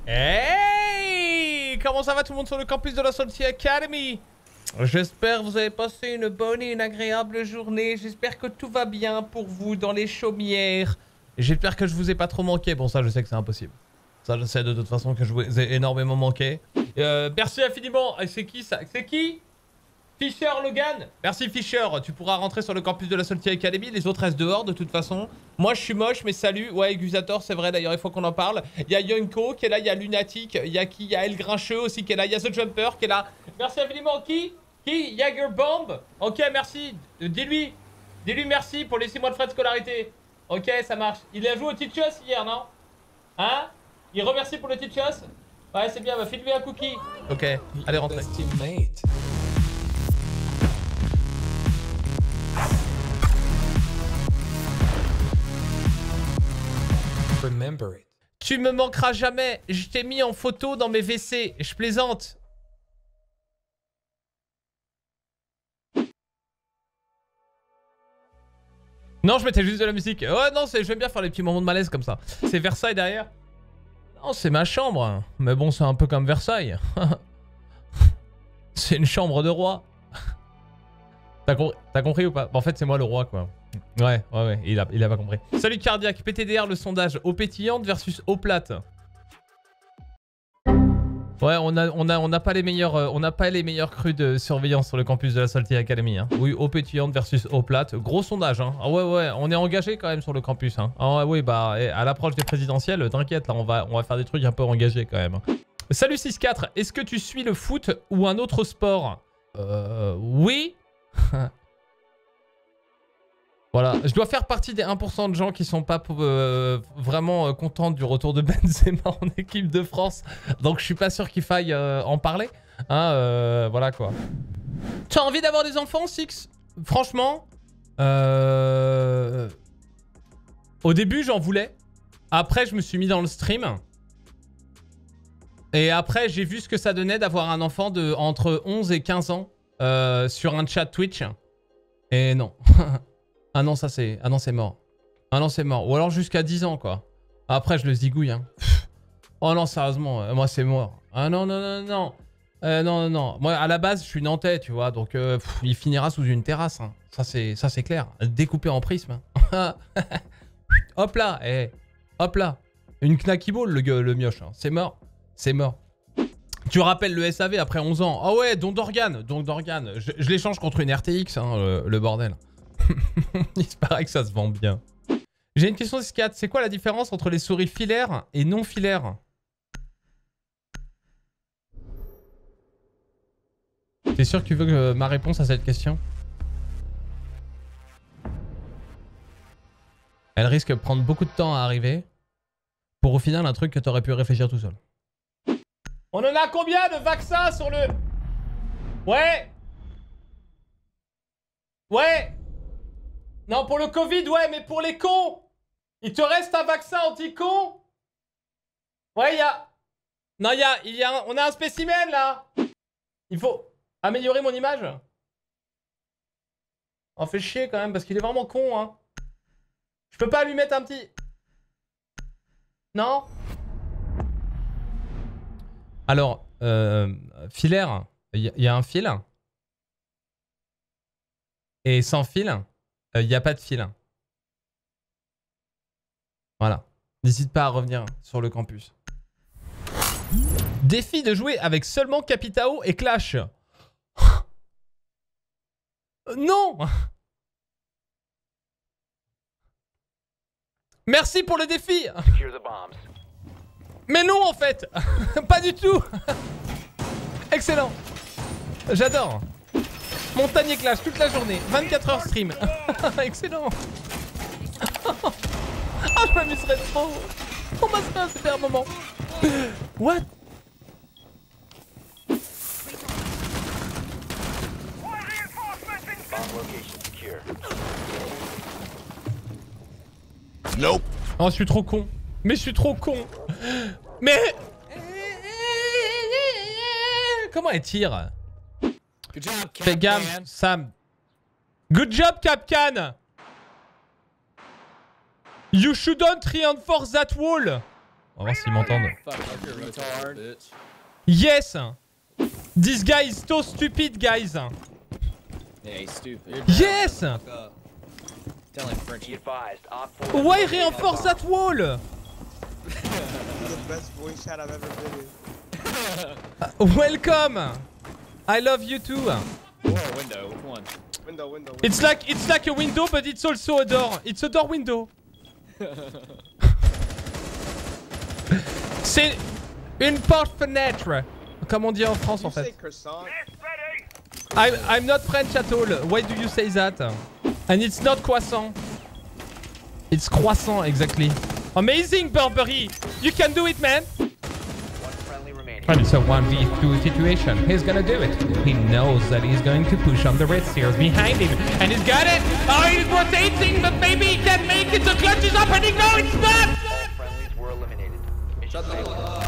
Hey! Comment ça va tout le monde sur le campus de la Salty Academy? J'espère que vous avez passé une bonne et une agréable journée. J'espère que tout va bien pour vous dans les chaumières. J'espère que je vous ai pas trop manqué. Bon, ça, je sais que c'est impossible. Ça, je sais de toute façon que je vous ai énormément manqué. Merci infiniment. C'est qui ça? C'est qui? Fisher Logan. Merci Fisher. Tu pourras rentrer sur le campus de la Salty Academy. Les autres restent dehors de toute façon. Moi, je suis moche, mais salut. Ouais, Gusator, c'est vrai d'ailleurs, il faut qu'on en parle. Il y a Yonko qui est là. Il y a Lunatic. Il y a qui? Il y a El Grincheux aussi qui est là. Il y a The Jumper qui est là. Merci infiniment. Qui? Jagger Bomb. Ok, merci. Dis-lui merci pour les 6 mois de frais de scolarité. Ok, ça marche. Il a joué au Teachers hier, non? Hein? Il remercie pour le Teachers? Ouais, c'est bien. Bah, file-lui un cookie. Ok, allez, rentrez. Remember it. Tu me manqueras jamais. Je t'ai mis en photo dans mes WC. Je plaisante. Non, je mettais juste de la musique. Ouais, non, j'aime bien faire les petits moments de malaise comme ça. C'est Versailles derrière? Non, c'est ma chambre. Mais bon, c'est un peu comme Versailles. C'est une chambre de roi. T'as compris ou pas? En fait, c'est moi le roi, quoi. Ouais, il a pas compris. Salut Cardiaque, PTDR, le sondage eau pétillante versus eau plate. Ouais, on n'a pas les meilleurs crus de surveillance sur le campus de la Salty Academy. Hein. Oui, eau pétillante versus eau plate. Gros sondage. Hein. Ah ouais, on est engagé quand même sur le campus. Hein. Ah oui, bah à l'approche des présidentielles, t'inquiète, là, on va faire des trucs un peu engagés quand même. Salut 6-4, est-ce que tu suis le foot ou un autre sport? Oui. Voilà, je dois faire partie des 1% de gens qui sont pas vraiment contents du retour de Benzema en équipe de France. Donc je suis pas sûr qu'il faille en parler. Hein, voilà quoi. Tu as envie d'avoir des enfants, Six? Franchement, au début j'en voulais. Après je me suis mis dans le stream. Et après j'ai vu ce que ça donnait d'avoir un enfant de entre 11 et 15 ans sur un chat Twitch. Et non. Ah non, ça c'est... Ah non, c'est mort. Ah non, c'est mort. Ou alors jusqu'à 10 ans, quoi. Après, je le zigouille, hein. Oh non, sérieusement, moi c'est mort. Ah non. Non. Moi, à la base, je suis nantais, tu vois. Donc, il finira sous une terrasse. Hein. Ça, c'est clair. Découpé en prisme. Hop là. Hop là. Une knacky ball, le mioche. Hein. C'est mort. C'est mort. Tu rappelles le SAV après 11 ans. Ah ouais, don d'organes. Je l'échange contre une RTX, hein, le bordel. Il paraît que ça se vend bien. J'ai une question 6-4. C'est quoi la différence entre les souris filaires et non filaires? T'es sûr que tu veux ma réponse à cette question? Elle risque de prendre beaucoup de temps à arriver. Pour au final un truc que t'aurais pu réfléchir tout seul. On en a combien de vaccins sur le... Ouais. Non, pour le Covid, ouais, mais pour les cons. Il te reste un vaccin anti-con? Ouais, il y a... Non, on a un spécimen, là. Il faut améliorer mon image. On fait chier, quand même, parce qu'il est vraiment con, hein. Je peux pas lui mettre un petit... Non? Alors, filaire, il y a un fil. Et sans fil... il n'y a pas de fil. Voilà. N'hésite pas à revenir sur le campus. Défi de jouer avec seulement Capitao et Clash. Non. Merci pour le défi. Mais non en fait. Pas du tout. Excellent. J'adore. Montagne et Clash toute la journée, 24 heures stream. Excellent. Oh, je m'amuserais trop. On passerait un super moment. What? Nope. Oh, je suis trop con. Mais je suis trop con. Mais... Comment elle tire? Fais gaffe, Sam. Good job, Capcan. You shouldn't reinforce that wall. On va voir s'ils m'entendent. Fuck, you're retard. Bitch. Yes! This guy is so stupid, guys. Yeah, he's stupid. Yes! Tell him French. Why reinforce that wall? The best voice chat I've ever been in. Welcome. I love you too. Or a window, which one? Window. It's like a window, but it's also a door. It's a door window. C'est une porte-fenêtre. Comme on dit en France en You say fait. croissant? I'm not French at all. Why do you say that? And it's not croissant. It's croissant, exactly. Amazing, Burberry. You can do it, man. And it's a 1v2 situation. He's gonna do it. He knows that he's going to push on the red stairs behind him. And he's got it. Oh, he's rotating, but maybe he can make it. The clutch is opening. No, it's not. Friendlies were eliminated. Shut the fuck up.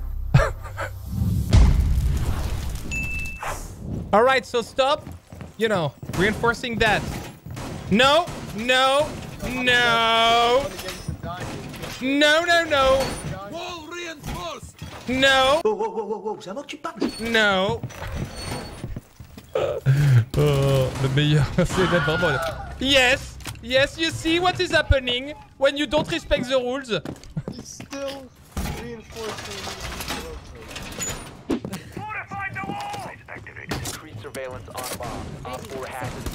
Alright, so stop. You know, reinforcing that. No, no, no. No, no, no. Wall reinforced! No. Wow, c'est à moi que tu parles. No. Oh, le meilleur. C'est d'être vraiment le... Yes. Yes, you see what is happening when you don't respect the rules. He's still reinforcing. Fortify the wall. Activated. Increased surveillance on bomb. Op 4 has it.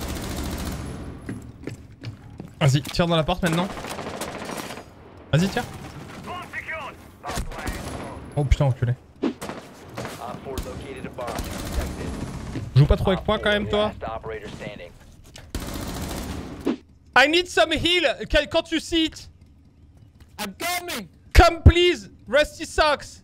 Vas-y, tire dans la porte maintenant. Vas-y, tire. Oh putain, enculé. Op 4 located a bomb. Protected. Joue pas trop avec moi quand même, toi. Last operator standing. I need some heal. Can't you see it? I'm coming! Come please, Rusty Socks.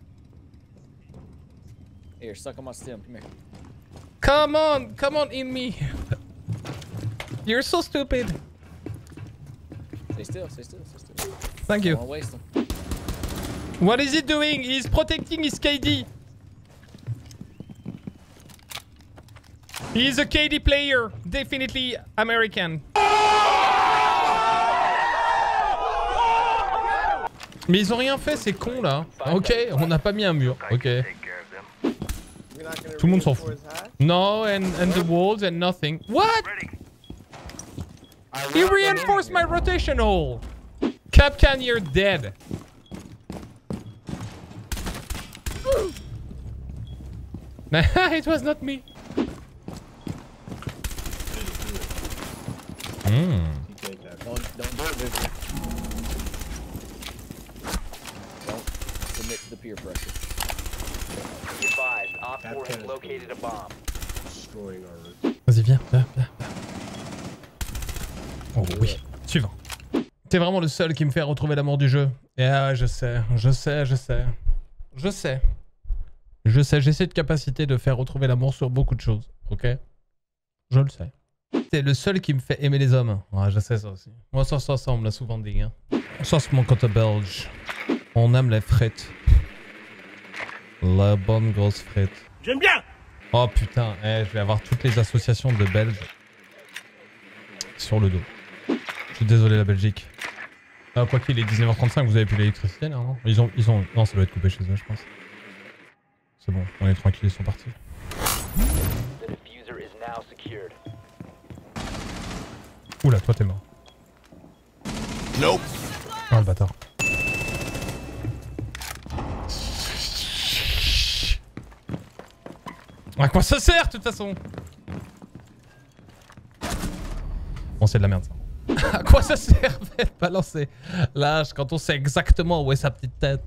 Here, suck on my stem. Come here. Come on in me. You're so stupid. Stay still, stay still, stay still. Thank Don't you. wanna waste them. What is he doing? He's protecting his KD. He's a KD player. Definitely American. Mais ils ont rien fait, ces cons là. Ok, on n'a pas mis un mur. Ok. Tout le monde s'en fout. No, and the walls and nothing. What? He reinforced my rotation hole. Capcan, you're dead. It was not me. Don't do it, Victor. Don't submit to the peer pressure. Be advised, Op 4 has located a bomb. Vas-y, viens. Oh oui. Suivant. T'es vraiment le seul qui me fait retrouver l'amour du jeu. Et ah, je sais. J'ai cette capacité de faire retrouver l'amour sur beaucoup de choses. Ok? Je le sais. T'es le seul qui me fait aimer les hommes. Ouais, je sais ça aussi. Moi, ça on me l'a souvent dit. Hein. Ça, c'est mon côté belge. On aime les frites. La bonne grosse frite. J'aime bien. Oh putain, je vais avoir toutes les associations de Belges sur le dos. Je suis désolé la Belgique. Ah, quoi qu'il est 19h35, vous avez plus l'électricité là, non? Ils ont... Non, ça doit être coupé chez eux, je pense. C'est bon, on est tranquille, ils sont partis. The diffuser is now secured. Oula, toi t'es mort. Nope. Ah le bâtard. À quoi ça sert de toute façon? Bon, c'est de la merde ça. À quoi ça sert d'être balancé lâche quand on sait exactement où est sa petite tête?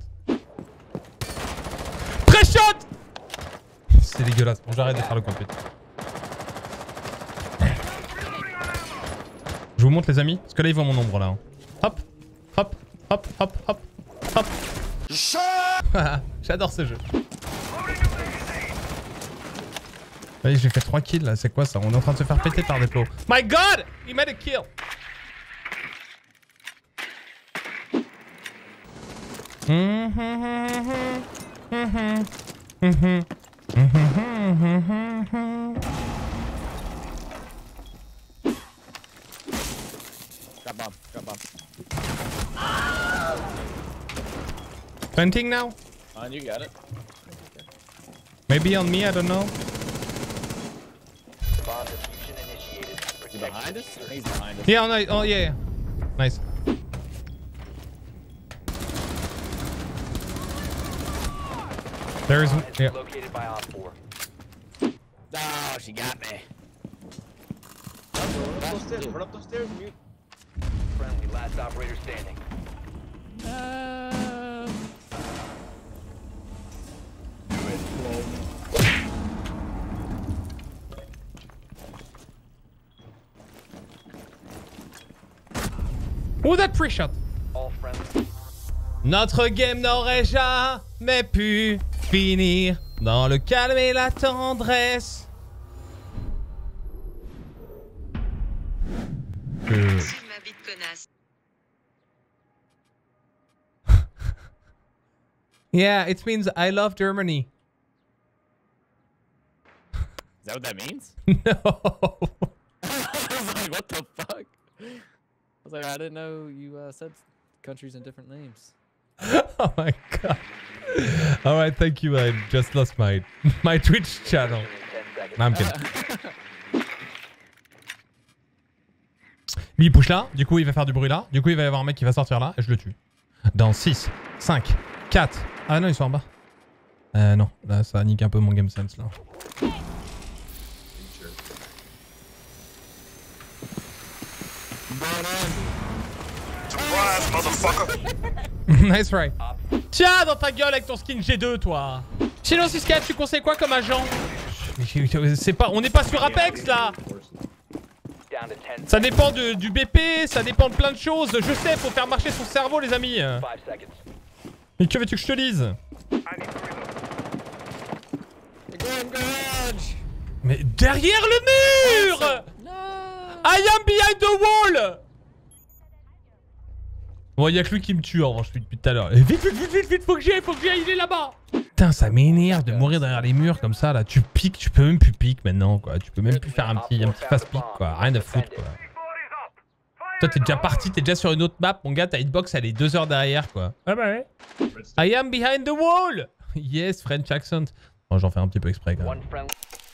Pré-shot! C'est dégueulasse. Bon, j'arrête de faire le compute. Je vous montre les amis, parce que là ils voient mon ombre là. Hein. Hop, hop, hop, hop, hop, hop. J'adore ce jeu. Allez, j'ai fait 3 kills là, c'est quoi ça? On est en train de se faire péter par des plots. My god! He made a kill! Got bomb, got bomb. Planting now? You got it. Maybe on me, I don't know. Bomb diffusion initiated. Is he Protect behind the us? diffuser. He's behind us. Yeah, oh yeah. Nice. There is, Bomb has yeah. been located by Op 4. Oh, she got me. Run up those stairs. Run up those stairs. Mute. Friendly, last operator standing. Oh, that pre-shot. All friendly. Notre game n'aurait jamais pu finir dans le calme et la tendresse. Merci de ma vie de connasse. Yeah, it means I love Germany. Is that what that means? No. I was like, what the fuck? I was like, I didn't know you said countries in different names. Oh my god. Alright, thank you. I just lost my Twitch channel. In 10 seconds. No, I'm kidding. Lui il push là, du coup il va faire du bruit là, du coup il va y avoir un mec qui va sortir là et je le tue. Dans 6, 5, 4. Ah non, ils sont en bas. Non, là ça nique un peu mon game sense là. Surprise, motherfucker! Nice try. Tiens dans ta gueule avec ton skin G2 toi. Sinon 6-4, tu conseilles quoi comme agent? C'est pas, on n'est pas sur Apex là. Down to 10 Ça dépend du BP, ça dépend de plein de choses. Je sais, faut faire marcher son cerveau les amis. 5 seconds. Mais que veux-tu que je te dise? Mais derrière le mur! I am behind the wall! Bon, y'a que lui qui me tue en revanche depuis tout à l'heure. Vite, faut que j'y aille, il est là-bas! Putain, ça m'énerve de mourir derrière les murs comme ça là. Tu piques, tu peux même plus pique maintenant quoi. Tu peux même plus faire un petit fast pick quoi. Rien à foutre quoi. Toi, t'es déjà parti, t'es déjà sur une autre map. Mon gars, ta hitbox elle est 2 heures derrière quoi. Ah bah ouais. I am behind the wall! Yes, French accent. Bon, j'en fais un petit peu exprès quand même. One friendly.